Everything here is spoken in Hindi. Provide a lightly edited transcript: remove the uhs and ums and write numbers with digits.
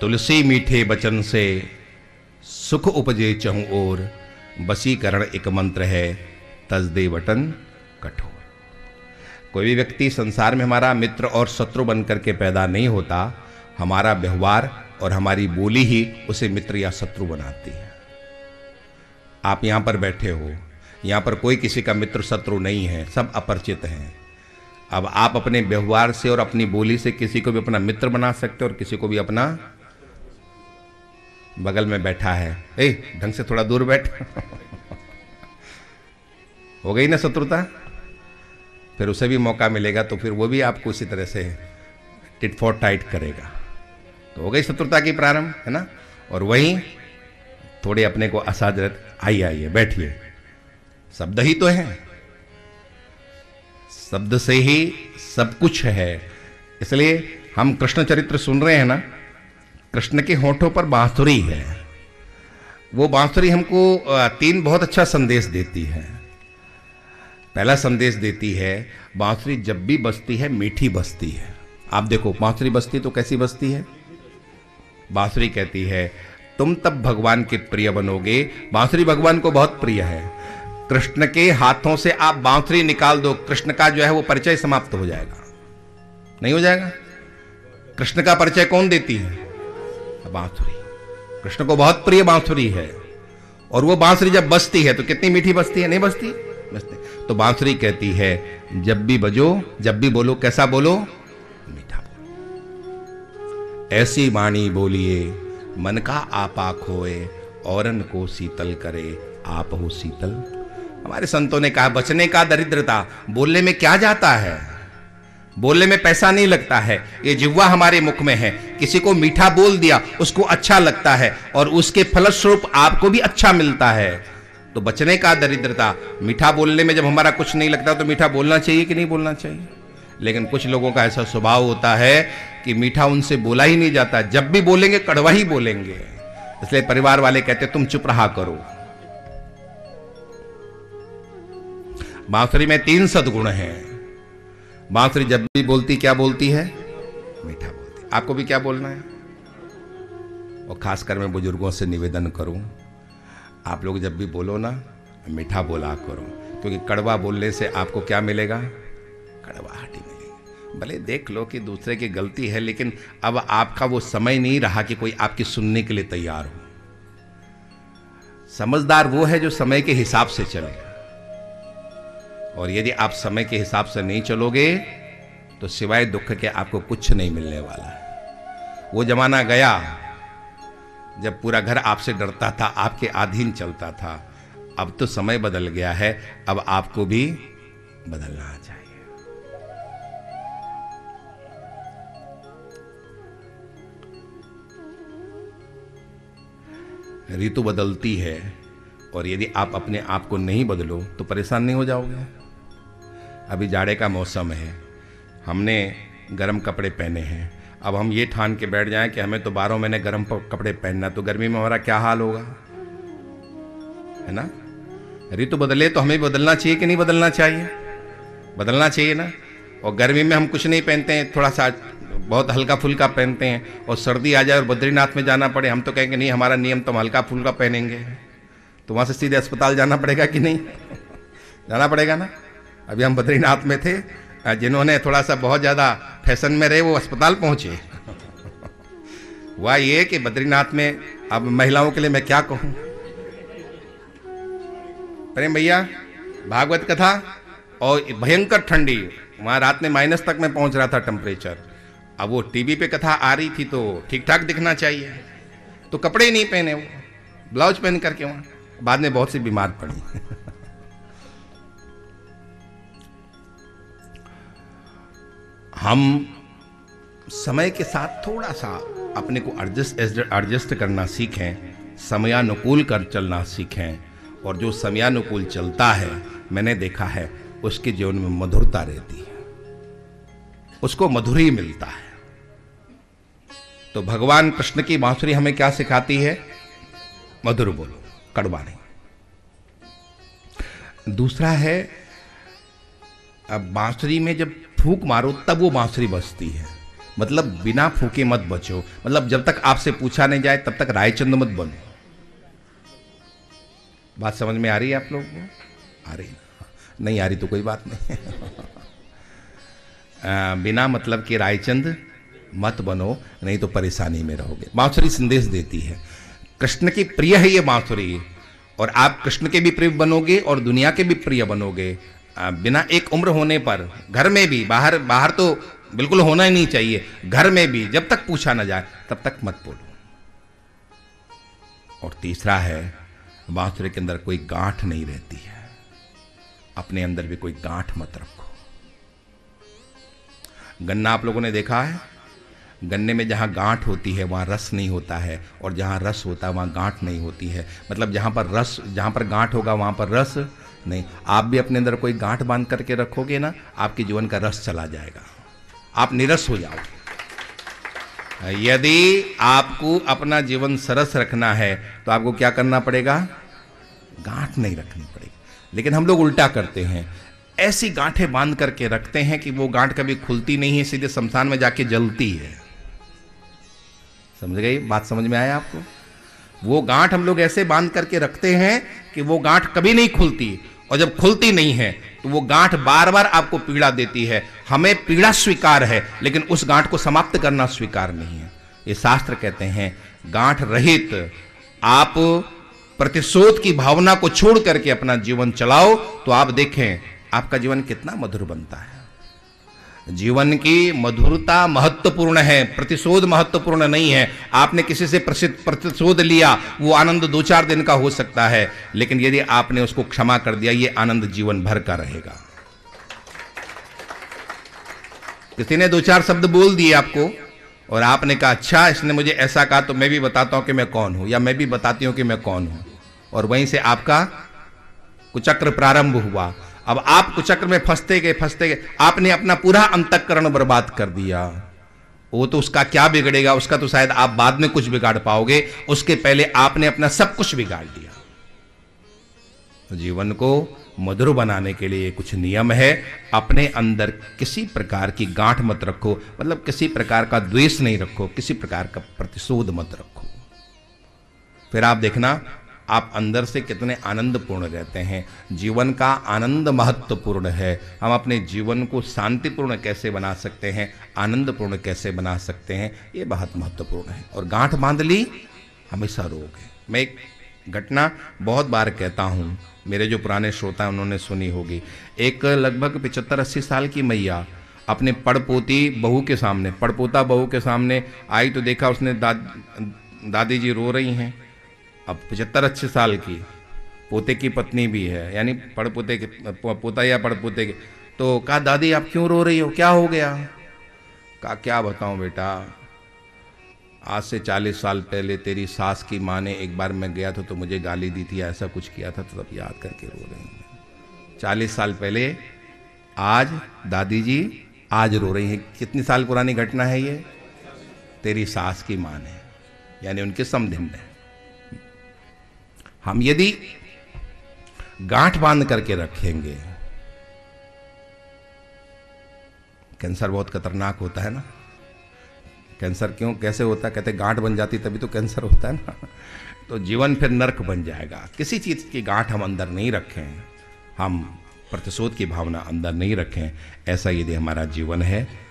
तुलसी मीठे बचन से सुख उपजे चहु ओर, बसीकरण एक मंत्र है तज दे वटन कठोर। कोई भी व्यक्ति संसार में हमारा मित्र और शत्रु बनकर के पैदा नहीं होता, हमारा व्यवहार और हमारी बोली ही उसे मित्र या शत्रु बनाती है। आप यहाँ पर बैठे हो, यहाँ पर कोई किसी का मित्र शत्रु नहीं है, सब अपरिचित हैं। अब आप अपने व्यवहार से और अपनी बोली से किसी को भी अपना मित्र बना सकते हो और किसी को भी अपना। बगल में बैठा है, ए ढंग से थोड़ा दूर बैठ हो गई ना शत्रुता, फिर उसे भी मौका मिलेगा तो फिर वो भी आपको इसी तरह से टिट फॉर टाइट करेगा, तो हो गई शत्रुता की प्रारंभ, है ना। और वहीं थोड़े अपने को असहज, आइए आइए बैठिए, शब्द ही तो है, शब्द से ही सब कुछ है। इसलिए हम कृष्ण चरित्र सुन रहे हैं ना, कृष्ण के होठों पर बांसुरी है, वो बांसुरी हमको तीन बहुत अच्छा संदेश देती है। पहला संदेश देती है, बांसुरी जब भी बजती है मीठी बजती है। आप देखो बांसुरी बजती तो कैसी बजती है। बांसुरी कहती है तुम तब भगवान के प्रिय बनोगे। बांसुरी भगवान को बहुत प्रिय है। कृष्ण के हाथों से आप बांसुरी निकाल दो, कृष्ण का जो है वो परिचय समाप्त हो जाएगा, नहीं हो जाएगा। कृष्ण का परिचय कौन देती है? बांसुरी। कृष्ण को बहुत प्रिय बांसुरी है, और वो बांसुरी जब बजती है तो कितनी मीठी बजती है, नहीं बजती? बजती। तो बांसुरी कहती है जब भी बजो, जब भी बोलो, कैसा बोलो? मीठा बोलो। ऐसी वाणी बोलिए मन का आपा खोए, औरन को शीतल करे आप हो शीतल। हमारे संतों ने कहा बचने का दरिद्रता, बोलने में क्या जाता है, बोलने में पैसा नहीं लगता है। ये जिह्वा हमारे मुख में है, किसी को मीठा बोल दिया उसको अच्छा लगता है और उसके फलस्वरूप आपको भी अच्छा मिलता है। तो बचने का दरिद्रता, मीठा बोलने में जब हमारा कुछ नहीं लगता तो मीठा बोलना चाहिए कि नहीं बोलना चाहिए? लेकिन कुछ लोगों का ऐसा स्वभाव होता है कि मीठा उनसे बोला ही नहीं जाता, जब भी बोलेंगे कड़वा ही बोलेंगे। इसलिए परिवार वाले कहते तुम चुप रहा करो। बांसुरी में तीन सद्गुण हैं। बांसुरी जब भी बोलती क्या बोलती है? मीठा बोलती। आपको भी क्या बोलना है? और खासकर मैं बुजुर्गों से निवेदन करूं, आप लोग जब भी बोलो ना मीठा बोला करो, क्योंकि कड़वा बोलने से आपको क्या मिलेगा? कड़वाहट ही मिलेगी। भले देख लो कि दूसरे की गलती है, लेकिन अब आपका वो समय नहीं रहा कि कोई आपकी सुनने के लिए तैयार हो। समझदार वो है जो समय के हिसाब से चले, और यदि आप समय के हिसाब से नहीं चलोगे तो सिवाय दुख के आपको कुछ नहीं मिलने वाला है। वो जमाना गया जब पूरा घर आपसे डरता था, आपके अधीन चलता था। अब तो समय बदल गया है, अब आपको भी बदलना चाहिए। ऋतु बदलती है, और यदि आप अपने आप को नहीं बदलो तो परेशान नहीं हो जाओगे? अभी जाड़े का मौसम है, हमने गर्म कपड़े पहने हैं, अब हम ये ठान के बैठ जाएं कि हमें तो 12 महीने गर्म कपड़े पहनना, तो गर्मी में हमारा क्या हाल होगा, है ना। ऋतु बदले तो हमें बदलना चाहिए कि नहीं बदलना चाहिए? बदलना चाहिए ना। और गर्मी में हम कुछ नहीं पहनते हैं, थोड़ा सा बहुत हल्का फुल्का पहनते हैं, और सर्दी आ जाए और बद्रीनाथ में जाना पड़े, हम तो कहेंगे नहीं हमारा नियम तो हम हल्का फुल्का पहनेंगे। तो वहाँ से सीधे अस्पताल जाना पड़ेगा कि नहीं? जाना पड़ेगा ना। अभी हम बद्रीनाथ में थे, जिन्होंने थोड़ा सा बहुत ज़्यादा फैशन में रहे वो अस्पताल पहुँचे। हुआ ये कि बद्रीनाथ में, अब महिलाओं के लिए मैं क्या कहूँ, प्रेम भैया भागवत कथा और भयंकर ठंडी, वहाँ रात में माइनस तक में पहुँच रहा था टेम्परेचर। अब वो टीवी पे कथा आ रही थी तो ठीक ठाक दिखना चाहिए, तो कपड़े ही नहीं पहने, वो ब्लाउज पहन करके वहाँ, बाद में बहुत सी बीमार पड़ी। हम समय के साथ थोड़ा सा अपने को एडजस्ट करना सीखें, समयानुकूल कर चलना सीखें, और जो समयानुकूल चलता है मैंने देखा है उसके जीवन में मधुरता रहती है, उसको मधुर ही मिलता है। तो भगवान कृष्ण की बांसुरी हमें क्या सिखाती है? मधुर बोलो, कड़वा नहीं। दूसरा है, अब बांसुरी में जब फूंक मारो तब वो बांसुरी बजती है। मतलब बिना फूके मत बचो, मतलब जब तक आपसे पूछा नहीं जाए तब तक रायचंद मत बनो। बात समझ में आ रही है आप लोगों को? आ रही? नहीं आ रही तो कोई बात नहीं। बिना मतलब कि रायचंद मत बनो, नहीं तो परेशानी में रहोगे। बांसुरी संदेश देती है, कृष्ण की प्रिय है ये बांसुरी, और आप कृष्ण के भी प्रिय बनोगे और दुनिया के भी प्रिय बनोगे। बिना एक उम्र होने पर घर में भी, बाहर बाहर तो बिल्कुल होना ही नहीं चाहिए, घर में भी जब तक पूछा ना जाए तब तक मत बोलो। और तीसरा है, बांसुरी के अंदर कोई गांठ नहीं रहती है, अपने अंदर भी कोई गांठ मत रखो। गन्ना आप लोगों ने देखा है, गन्ने में जहाँ गांठ होती है वहाँ रस नहीं होता है, और जहाँ रस होता है वहाँ गांठ नहीं होती है। मतलब जहाँ पर गांठ होगा वहाँ पर रस नहीं। आप भी अपने अंदर कोई गांठ बांध करके रखोगे ना, आपके जीवन का रस चला जाएगा, आप निरस हो जाओगे। यदि आपको अपना जीवन सरस रखना है तो आपको क्या करना पड़ेगा? गांठ नहीं रखनी पड़ेगी। लेकिन हम लोग उल्टा करते हैं, ऐसी गांठें बांध करके रखते हैं कि वो गांठ कभी खुलती नहीं है, सीधे शमशान में जाके जलती है। समझ गई बात? समझ में आया आपको? वो गांठ हम लोग ऐसे बांध करके रखते हैं कि वो गांठ कभी नहीं खुलती, और जब खुलती नहीं है तो वो गांठ बार बार आपको पीड़ा देती है। हमें पीड़ा स्वीकार है, लेकिन उस गांठ को समाप्त करना स्वीकार नहीं है। ये शास्त्र कहते हैं गांठ रहित आप प्रतिशोध की भावना को छोड़ करके अपना जीवन चलाओ, तो आप देखें आपका जीवन कितना मधुर बनता है। जीवन की मधुरता महत्वपूर्ण है, प्रतिशोध महत्वपूर्ण नहीं है। आपने किसी से प्रतिशोध लिया, वो आनंद 2-4 दिन का हो सकता है, लेकिन यदि आपने उसको क्षमा कर दिया, ये आनंद जीवन भर का रहेगा। किसी ने 2-4 शब्द बोल दिए आपको और आपने कहा अच्छा इसने मुझे ऐसा कहा तो मैं भी बताता हूं कि मैं कौन हूं, या मैं भी बताती हूं कि मैं कौन हूं, और वहीं से आपका कुचक्र प्रारंभ हुआ। अब आप कुचक्र में फंसते गए, आपने अपना पूरा अंतःकरण बर्बाद कर दिया। वो तो उसका क्या बिगड़ेगा, उसका तो शायद आप बाद में कुछ बिगाड़ पाओगे, उसके पहले आपने अपना सब कुछ बिगाड़ दिया। तो जीवन को मधुर बनाने के लिए कुछ नियम है। अपने अंदर किसी प्रकार की गांठ मत रखो, मतलब किसी प्रकार का द्वेष नहीं रखो, किसी प्रकार का प्रतिशोध मत रखो। फिर आप देखना आप अंदर से कितने आनंदपूर्ण रहते हैं। जीवन का आनंद महत्वपूर्ण है। हम अपने जीवन को शांतिपूर्ण कैसे बना सकते हैं, आनंदपूर्ण कैसे बना सकते हैं, ये बहुत महत्वपूर्ण है। और गांठ बांध ली हमेशा रोग है। मैं एक घटना बहुत बार कहता हूँ, मेरे जो पुराने श्रोता हैं उन्होंने सुनी होगी। एक लगभग 75-80 साल की मैया अपने पड़पोती बहू के सामने, पड़पोता बहू के सामने आई तो देखा उसने दादी जी रो रही हैं। अब 75-80 साल की, पोते की पत्नी भी है, यानी पड़पोते के पोता या पड़पोते के। तो कहा दादी आप क्यों रो रही हो, क्या हो गया? कहा क्या बताऊं बेटा, आज से 40 साल पहले तेरी सास की माँ ने, एक बार मैं गया था तो मुझे गाली दी थी, ऐसा कुछ किया था, तो तब याद करके रो रही हूँ। 40 साल पहले आज दादी जी आज रो रही हैं। कितनी साल पुरानी घटना है ये? तेरी सास की माँ ने, यानी उनके समधिन ने। हम यदि गांठ बांध करके रखेंगे, कैंसर बहुत खतरनाक होता है ना। कैंसर क्यों कैसे होता है? कहते गांठ बन जाती तभी तो कैंसर होता है ना। तो जीवन फिर नर्क बन जाएगा। किसी चीज की गांठ हम अंदर नहीं रखें, हम प्रतिशोध की भावना अंदर नहीं रखें। ऐसा यदि हमारा जीवन है